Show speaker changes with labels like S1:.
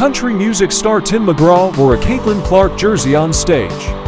S1: country music star Tim McGraw wore a Caitlin Clark jersey on stage.